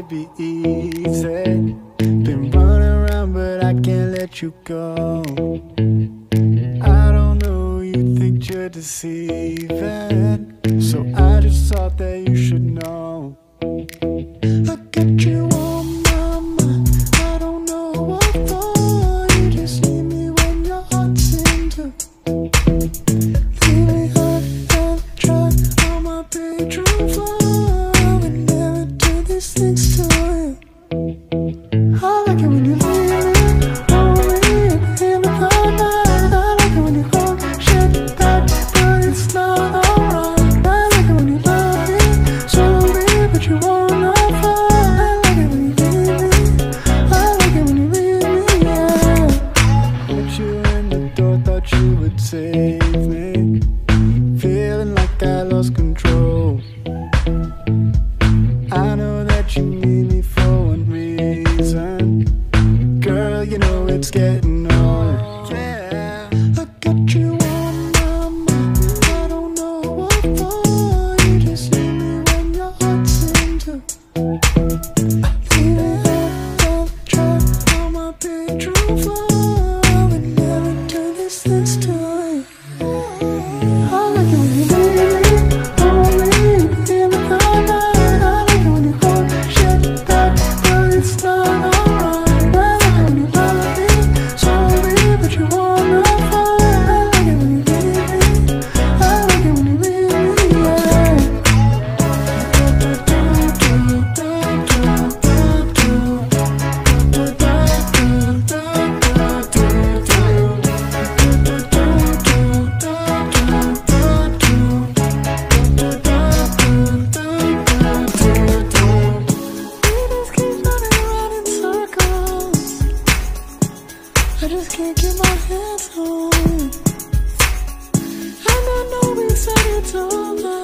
be easy. Been running around but I can't let you go. I don't know, you think you're deceiving, so I just thought that you should know. I got you on my mind, I don't know what for. You just need me when your heart's into. Lately I've tried on my bedroom floor. I would never do these things to you. I like it when you leave me, hold me in the corner. I like it when you hold shit back, but it's not alright. I like it when you love me slowly, but you won't know far. I like it when you leave me, I like it when you leave me, yeah. Put you in the door, thought you would save me. Feeling like I lost control. I know that you need me for one reason. Girl, you know it's getting old. Yeah, I got you on my mind, I don't know what for. You just need me when your heart's into. Lately I've tried on my bedroom floor. I would never do these things to you. I like it when you leave me, hold me in the corner. I like it when you hold shit back, but it's not alright. I like it when you love me slowly, but you won't know far. I like it when you leave me, I like it when you leave me, yeah. I just can't get my hands on it. And I know we said it's over,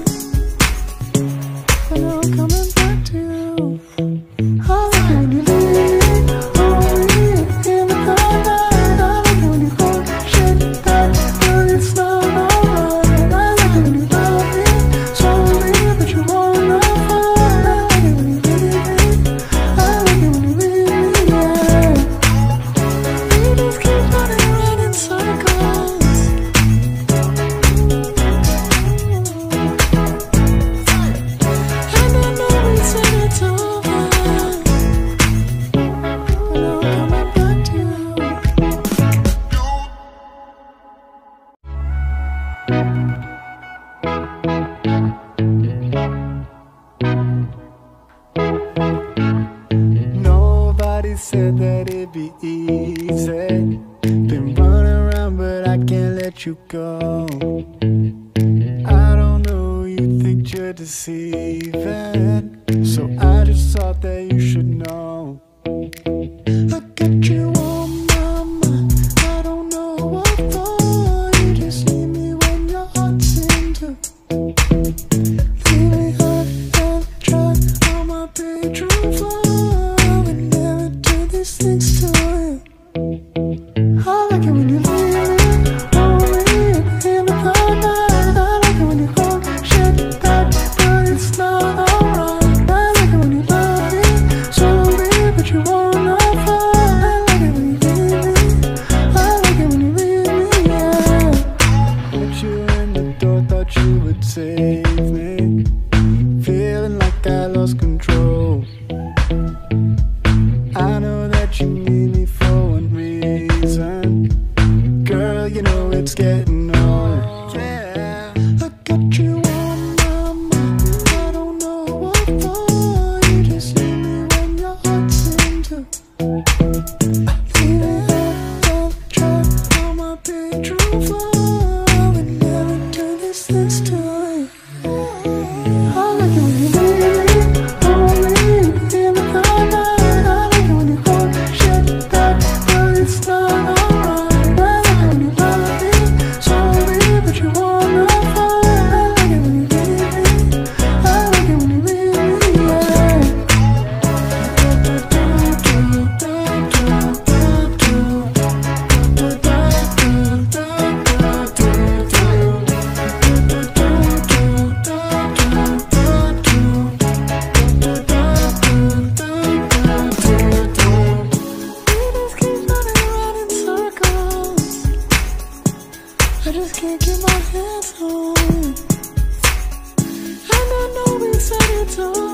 but now I'm coming back to you. I like it when you leave me, hold me in the corner. I like it when you hold shit back, but it's not alright. I like it when you love me slowly, but you won't know far. I like it when you leave me, I like it when you leave me, yeah. We just keep running around in circles. And I know we said it's over, but now I'm coming back to you. Nobody said that it'd be easy. Been running around but I can't let you go. I don't know, you think you're deceiving, so I just thought that you should know. I got you on my mind, I don't know what for. You just need me when your heart's into. Lately I've tried on my bedroom floor. I would never do these things to you. I like it when you leave me, hold me in the corner. I like it when you hold shit back, but it's not alright. I like it when you love me slowly, but you won't know far. I like it when you leave me, I like it when you leave me, yeah. Put you in the door, thought you would save me. Feeling like I lost control. I know that you need me for one reason. Girl, you know it's getting old. Yeah, I got you on my mind, I don't know what for. You just need me when your heart's into. Lately I've tried on my bedroom floor. I would never do these things to you. I told